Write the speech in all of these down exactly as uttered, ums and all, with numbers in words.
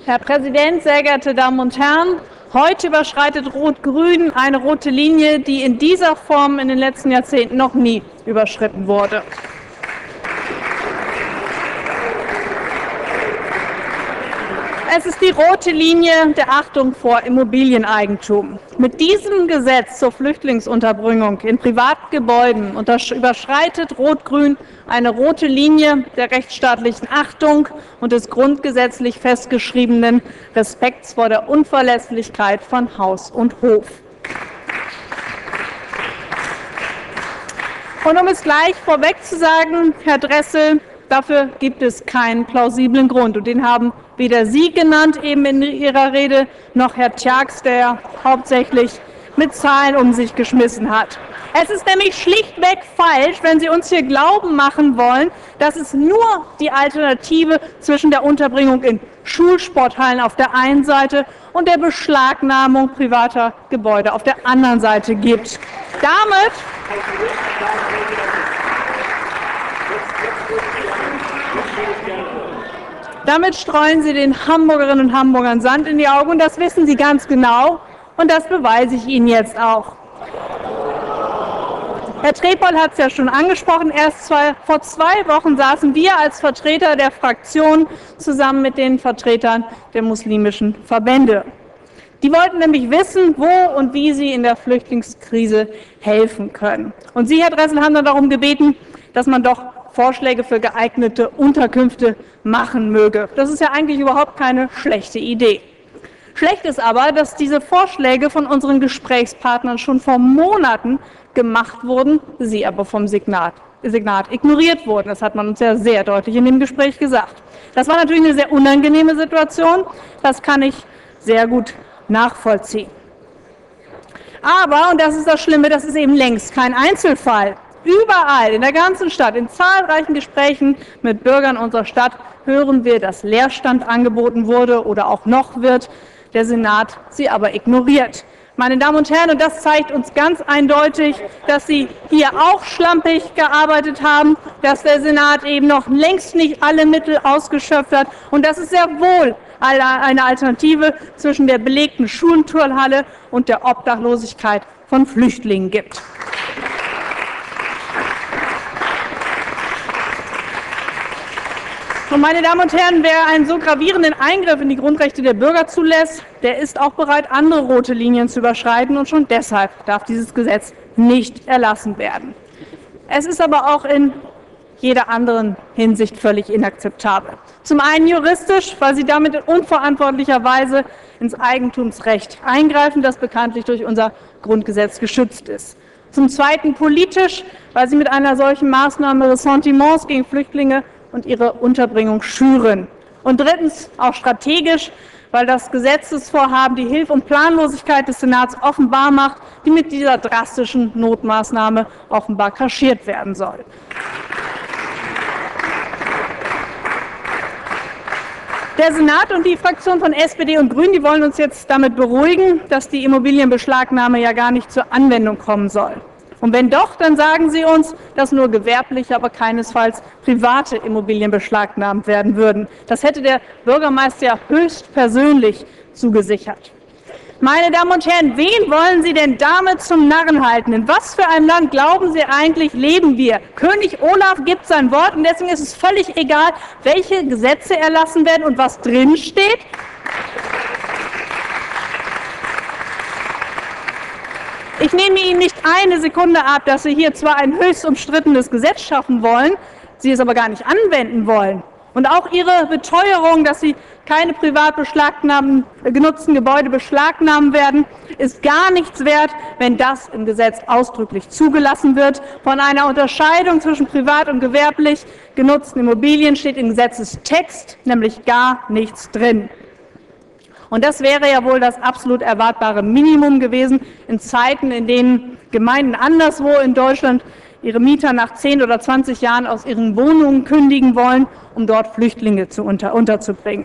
Herr Präsident, sehr geehrte Damen und Herren! Heute überschreitet Rot-Grün eine rote Linie, die in dieser Form in den letzten Jahrzehnten noch nie überschritten wurde. Es ist die rote Linie der Achtung vor Immobilieneigentum. Mit diesem Gesetz zur Flüchtlingsunterbringung in Privatgebäuden überschreitet Rot-Grün eine rote Linie der rechtsstaatlichen Achtung und des grundgesetzlich festgeschriebenen Respekts vor der Unverletzlichkeit von Haus und Hof. Und um es gleich vorweg zu sagen, Herr Dressel, dafür gibt es keinen plausiblen Grund. Und den haben weder Sie genannt eben in Ihrer Rede, noch Herr Tjax, der hauptsächlich mit Zahlen um sich geschmissen hat. Es ist nämlich schlichtweg falsch, wenn Sie uns hier glauben machen wollen, dass es nur die Alternative zwischen der Unterbringung in Schulsporthallen auf der einen Seite und der Beschlagnahmung privater Gebäude auf der anderen Seite gibt. Damit Damit streuen Sie den Hamburgerinnen und Hamburgern Sand in die Augen, und das wissen Sie ganz genau, und das beweise ich Ihnen jetzt auch. Herr Trepol hat es ja schon angesprochen, erst zwei, vor zwei Wochen saßen wir als Vertreter der Fraktion zusammen mit den Vertretern der muslimischen Verbände. Die wollten nämlich wissen, wo und wie sie in der Flüchtlingskrise helfen können. Und Sie, Herr Dressel, haben dann darum gebeten, dass man doch Vorschläge für geeignete Unterkünfte machen möge. Das ist ja eigentlich überhaupt keine schlechte Idee. Schlecht ist aber, dass diese Vorschläge von unseren Gesprächspartnern schon vor Monaten gemacht wurden, sie aber vom Signat, Signat ignoriert wurden. Das hat man uns ja sehr deutlich in dem Gespräch gesagt. Das war natürlich eine sehr unangenehme Situation. Das kann ich sehr gut nachvollziehen. Aber, und das ist das Schlimme, das ist eben längst kein Einzelfall. Überall in der ganzen Stadt, in zahlreichen Gesprächen mit Bürgern unserer Stadt hören wir, dass Leerstand angeboten wurde oder auch noch wird, der Senat sie aber ignoriert. Meine Damen und Herren, und das zeigt uns ganz eindeutig, dass Sie hier auch schlampig gearbeitet haben, dass der Senat eben noch längst nicht alle Mittel ausgeschöpft hat und dass es sehr wohl eine Alternative zwischen der belegten Schulturnhalle und der Obdachlosigkeit von Flüchtlingen gibt. Und meine Damen und Herren, wer einen so gravierenden Eingriff in die Grundrechte der Bürger zulässt, der ist auch bereit, andere rote Linien zu überschreiten, und schon deshalb darf dieses Gesetz nicht erlassen werden. Es ist aber auch in jeder anderen Hinsicht völlig inakzeptabel. Zum einen juristisch, weil Sie damit in unverantwortlicher Weise ins Eigentumsrecht eingreifen, das bekanntlich durch unser Grundgesetz geschützt ist. Zum zweiten politisch, weil Sie mit einer solchen Maßnahme Ressentiments gegen Flüchtlinge und ihre Unterbringung schüren. Und drittens auch strategisch, weil das Gesetzesvorhaben die Hilf- und Planlosigkeit des Senats offenbar macht, die mit dieser drastischen Notmaßnahme offenbar kaschiert werden soll. Der Senat und die Fraktion von S P D und Grünen, die wollen uns jetzt damit beruhigen, dass die Immobilienbeschlagnahme ja gar nicht zur Anwendung kommen soll. Und wenn doch, dann sagen Sie uns, dass nur gewerbliche, aber keinesfalls private Immobilien beschlagnahmt werden würden. Das hätte der Bürgermeister ja höchstpersönlich zugesichert. Meine Damen und Herren, wen wollen Sie denn damit zum Narren halten? In was für einem Land, glauben Sie eigentlich, leben wir? König Olaf gibt sein Wort, und deswegen ist es völlig egal, welche Gesetze erlassen werden und was drinsteht. Ich nehme Ihnen nicht eine Sekunde ab, dass Sie hier zwar ein höchst umstrittenes Gesetz schaffen wollen, Sie es aber gar nicht anwenden wollen. Und auch Ihre Beteuerung, dass Sie keine privat genutzten Gebäude beschlagnahmen werden, ist gar nichts wert, wenn das im Gesetz ausdrücklich zugelassen wird. Von einer Unterscheidung zwischen privat und gewerblich genutzten Immobilien steht im Gesetzestext nämlich gar nichts drin. Und das wäre ja wohl das absolut erwartbare Minimum gewesen in Zeiten, in denen Gemeinden anderswo in Deutschland ihre Mieter nach zehn oder zwanzig Jahren aus ihren Wohnungen kündigen wollen, um dort Flüchtlinge zu unter, unterzubringen.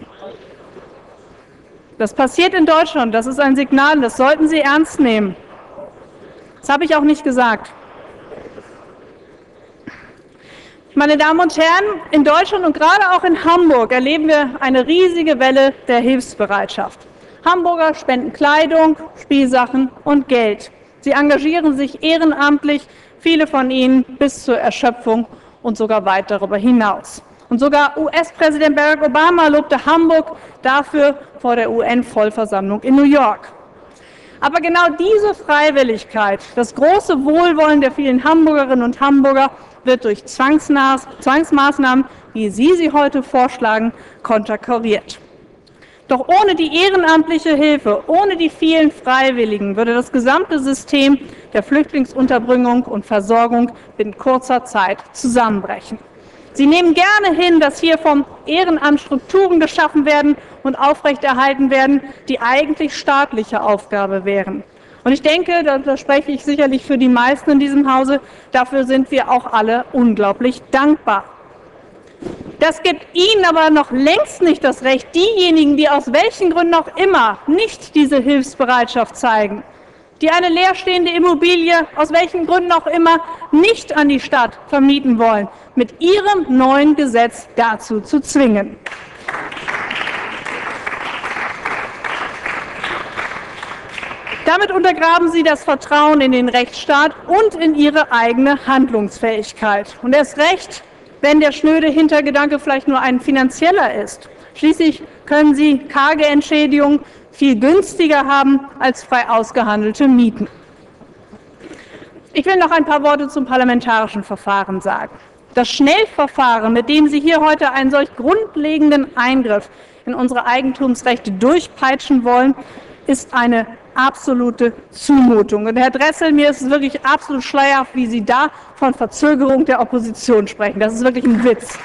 Das passiert in Deutschland, das ist ein Signal, das sollten Sie ernst nehmen. Das habe ich auch nicht gesagt. Meine Damen und Herren, in Deutschland und gerade auch in Hamburg erleben wir eine riesige Welle der Hilfsbereitschaft. Hamburger spenden Kleidung, Spielsachen und Geld. Sie engagieren sich ehrenamtlich, viele von ihnen bis zur Erschöpfung und sogar weit darüber hinaus. Und sogar U S-Präsident Barack Obama lobte Hamburg dafür vor der U N-Vollversammlung in New York. Aber genau diese Freiwilligkeit, das große Wohlwollen der vielen Hamburgerinnen und Hamburger wird durch Zwangsmaßnahmen, wie Sie sie heute vorschlagen, konterkariert. Doch ohne die ehrenamtliche Hilfe, ohne die vielen Freiwilligen würde das gesamte System der Flüchtlingsunterbringung und Versorgung in kurzer Zeit zusammenbrechen. Sie nehmen gerne hin, dass hier vom Ehrenamt Strukturen geschaffen werden und aufrechterhalten werden, die eigentlich staatliche Aufgabe wären. Und ich denke, da spreche ich sicherlich für die meisten in diesem Hause, dafür sind wir auch alle unglaublich dankbar. Das gibt Ihnen aber noch längst nicht das Recht, diejenigen, die aus welchen Gründen auch immer nicht diese Hilfsbereitschaft zeigen, die eine leerstehende Immobilie, aus welchen Gründen auch immer, nicht an die Stadt vermieten wollen, mit Ihrem neuen Gesetz dazu zu zwingen. Damit untergraben Sie das Vertrauen in den Rechtsstaat und in Ihre eigene Handlungsfähigkeit. Und erst recht, wenn der schnöde Hintergedanke vielleicht nur ein finanzieller ist. Schließlich können Sie karge Entschädigungen viel günstiger haben als frei ausgehandelte Mieten. Ich will noch ein paar Worte zum parlamentarischen Verfahren sagen. Das Schnellverfahren, mit dem Sie hier heute einen solch grundlegenden Eingriff in unsere Eigentumsrechte durchpeitschen wollen, ist eine absolute Zumutung. Und Herr Dressel, mir ist es wirklich absolut schleierhaft, wie Sie da von Verzögerung der Opposition sprechen. Das ist wirklich ein Witz.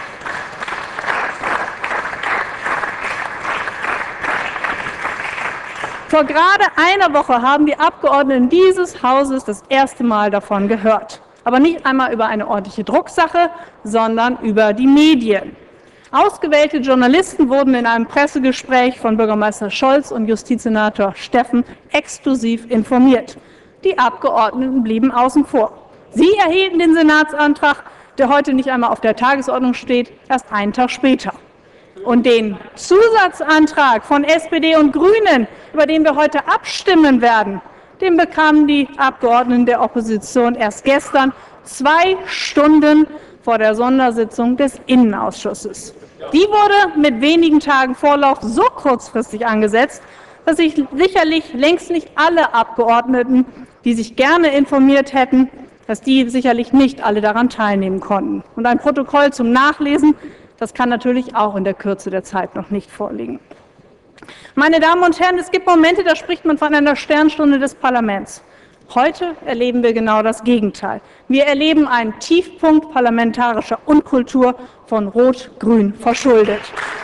Vor gerade einer Woche haben die Abgeordneten dieses Hauses das erste Mal davon gehört. Aber nicht einmal über eine ordentliche Drucksache, sondern über die Medien. Ausgewählte Journalisten wurden in einem Pressegespräch von Bürgermeister Scholz und Justizsenator Steffen exklusiv informiert. Die Abgeordneten blieben außen vor. Sie erhielten den Senatsantrag, der heute nicht einmal auf der Tagesordnung steht, erst einen Tag später. Und den Zusatzantrag von S P D und Grünen, über den wir heute abstimmen werden, den bekamen die Abgeordneten der Opposition erst gestern, zwei Stunden vor der Sondersitzung des Innenausschusses. Die wurde mit wenigen Tagen Vorlauf so kurzfristig angesetzt, dass sich sicherlich längst nicht alle Abgeordneten, die sich gerne informiert hätten, dass die sicherlich nicht alle daran teilnehmen konnten. Und ein Protokoll zum Nachlesen, das kann natürlich auch in der Kürze der Zeit noch nicht vorliegen. Meine Damen und Herren, es gibt Momente, da spricht man von einer Sternstunde des Parlaments. Heute erleben wir genau das Gegenteil. Wir erleben einen Tiefpunkt parlamentarischer Unkultur von Rot-Grün verschuldet.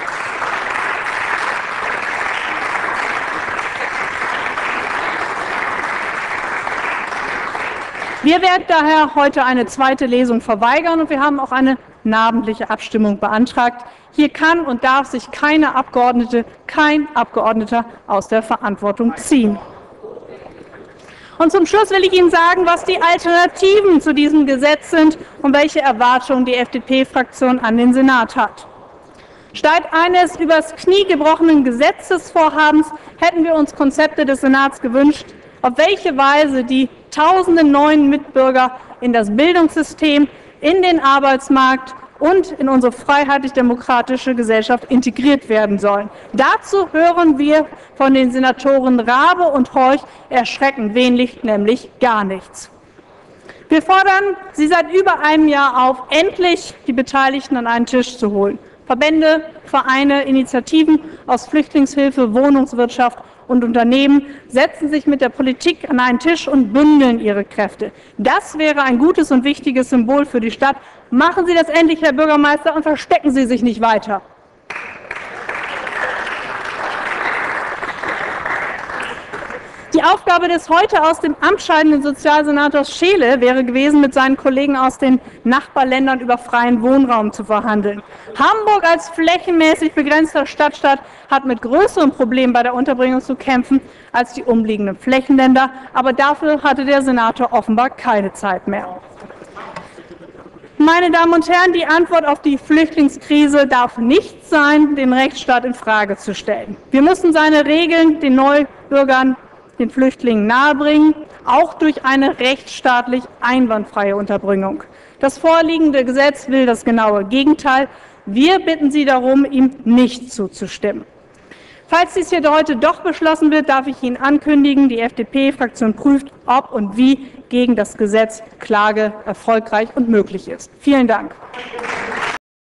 Wir werden daher heute eine zweite Lesung verweigern und wir haben auch eine namentliche Abstimmung beantragt. Hier kann und darf sich keine Abgeordnete, kein Abgeordneter aus der Verantwortung ziehen. Und zum Schluss will ich Ihnen sagen, was die Alternativen zu diesem Gesetz sind und welche Erwartungen die F D P-Fraktion an den Senat hat. Statt eines übers Knie gebrochenen Gesetzesvorhabens hätten wir uns Konzepte des Senats gewünscht, auf welche Weise die tausenden neuen Mitbürger in das Bildungssystem, in den Arbeitsmarkt und in unsere freiheitlich-demokratische Gesellschaft integriert werden sollen. Dazu hören wir von den Senatoren Rabe und Horch erschreckend wenig, nämlich gar nichts. Wir fordern Sie seit über einem Jahr auf, endlich die Beteiligten an einen Tisch zu holen. Verbände, Vereine, Initiativen aus Flüchtlingshilfe, Wohnungswirtschaft und Unternehmen setzen sich mit der Politik an einen Tisch und bündeln ihre Kräfte. Das wäre ein gutes und wichtiges Symbol für die Stadt. Machen Sie das endlich, Herr Bürgermeister, und verstecken Sie sich nicht weiter. Die Aufgabe des heute aus dem Amt scheidenden Sozialsenators Scheele wäre gewesen, mit seinen Kollegen aus den Nachbarländern über freien Wohnraum zu verhandeln. Hamburg als flächenmäßig begrenzter Stadtstaat hat mit größeren Problemen bei der Unterbringung zu kämpfen als die umliegenden Flächenländer, aber dafür hatte der Senator offenbar keine Zeit mehr. Meine Damen und Herren, die Antwort auf die Flüchtlingskrise darf nicht sein, den Rechtsstaat in Frage zu stellen. Wir müssen seine Regeln den Neubürgern, den Flüchtlingen nahebringen, auch durch eine rechtsstaatlich einwandfreie Unterbringung. Das vorliegende Gesetz will das genaue Gegenteil. Wir bitten Sie darum, ihm nicht zuzustimmen. Falls dies hier heute doch beschlossen wird, darf ich Ihnen ankündigen, die F D P-Fraktion prüft, ob und wie gegen das Gesetz Klage erfolgreich und möglich ist. Vielen Dank.